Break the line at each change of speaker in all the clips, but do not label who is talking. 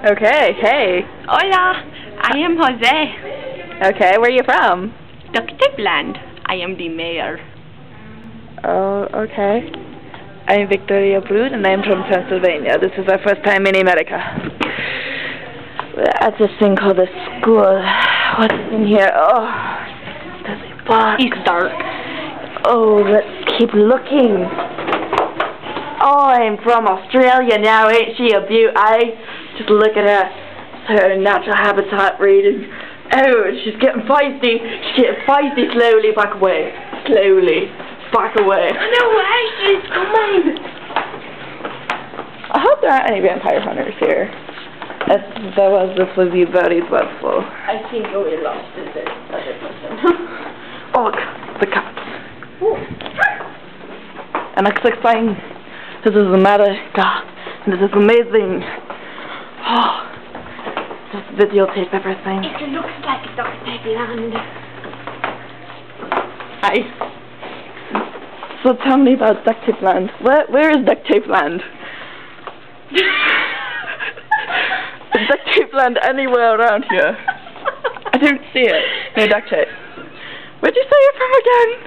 Okay, hey.
Hola, I am Jose.
Okay, where are you from?
Ducktapeland. I am the mayor.
Oh, okay. I'm Victoria Brood and I'm from Pennsylvania. This is our first time in America. We're at this thing called a school. What's in here? Oh, there's a box.
It's dark.
Oh, let's keep looking. Oh, I'm from Australia now. Ain't she a beaut? Just look at her. Her natural habitat reading. Oh, she's getting feisty. She's getting feisty. Slowly back away. Slowly back away.
No way, she's coming.
I hope there aren't any vampire hunters here. If there was, this would be very dreadful.
I think we lost this other person.
Oh, look, the cats. And it's exciting. This is America. And this is amazing. Oh, just videotape everything.
It looks like Ducktapeland.
Hi. So tell me about Ducktapeland. Where is Ducktapeland? Is Ducktapeland anywhere around here? I don't see it. No duct tape. Where'd you say you're from again?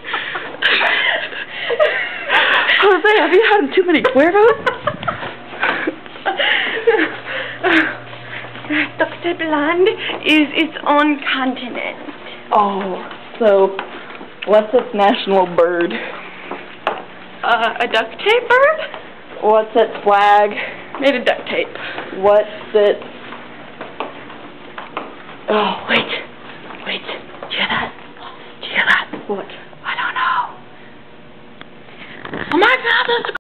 Jose, have you had too many Cuervos?
Ducktapeland is its own continent.
Oh, so what's its national bird?
A duct tape bird?
What's its flag?
Made of duct tape.
What's its... Oh, wait. Wait. Do you hear that? Do you hear that?
What?
I don't know. Oh my God, that's